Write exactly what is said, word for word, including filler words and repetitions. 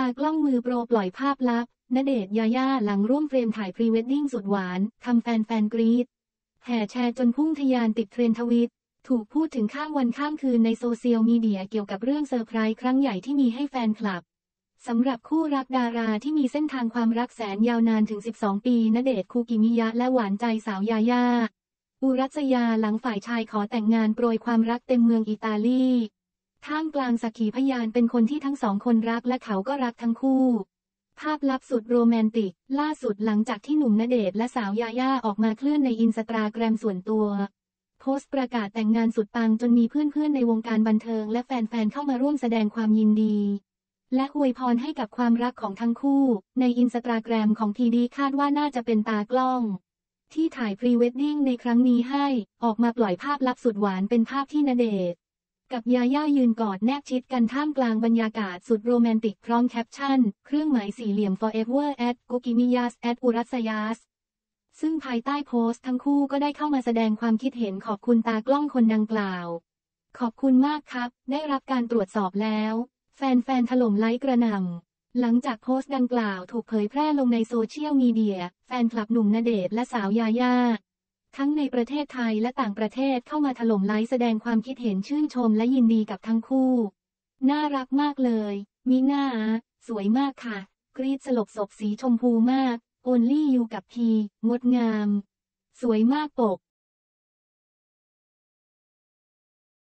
ากล้องมือโปรปล่อยภาพลับณเดชน์ยาย่าหลังร่วมเฟรมถ่ายพรีเวดดิ้งสุดหวานทำแฟนๆกรี๊ดแห่แชร์จนพุ่งทะยานติดเทรนด์ทวิตถูกพูดถึงข้ามวันข้ามคืนในโซเชียลมีเดียเกี่ยวกับเรื่องเซอร์ไพรส์ครั้งใหญ่ที่มีให้แฟนคลับสำหรับคู่รักดาราที่มีเส้นทางความรักแสนยาวนานถึงสิบสองปีณเดชน์คูกิมิยะและหวานใจสาวยาย่าอุรัสยาหลังฝ่ายชายขอแต่งงานโปรยความรักเต็มเมืองอิตาลีท่ามกลางสักขีพยานเป็นคนที่ทั้งสองคนรักและเขาก็รักทั้งคู่ภาพลับสุดโรแมนติกล่าสุดหลังจากที่หนุ่มณเดชน์และสาวยาย่าออกมาเคลื่อนในอินสตาแกรมส่วนตัวโพสต์ประกาศแต่งงานสุดปังจนมีเพื่อนๆในวงการบันเทิงและแฟนๆเข้ามาร่วมแสดงความยินดีและอวยพรให้กับความรักของทั้งคู่ในอินสตาแกรมของทีดีคาดว่าน่าจะเป็นตากล้องที่ถ่ายพรีเวดดิ้งในครั้งนี้ให้ออกมาปล่อยภาพลับสุดหวานเป็นภาพที่ณเดชน์กับยาย่ายืนกอดแนบชิดกันท่ามกลางบรรยากาศสุดโรแมนติกพร้อมแคปชั่นเครื่องหมายสี่เหลี่ยม forever at Gokimiyas at Urasyas ซึ่งภายใต้โพสต์ทั้งคู่ก็ได้เข้ามาแสดงความคิดเห็นขอบคุณตากล้องคนดังกล่าวขอบคุณมากครับได้รับการตรวจสอบแล้วแฟนๆถล่มไลค์กระหน่ำหลังจากโพสต์ดังกล่าวถูกเผยแพร่ลงในโซเชียลมีเดียแฟนคลับหนุ่มณเดชน์และสาวยาย่าทั้งในประเทศไทยและต่างประเทศเข้ามาถล่มไลค์แสดงความคิดเห็นชื่นชมและยินดีกับทั้งคู่น่ารักมากเลยมิน่าสวยมากค่ะกรี๊ดสลบศพสีชมพูมาก Only You กับพีงดงามสวยมากปก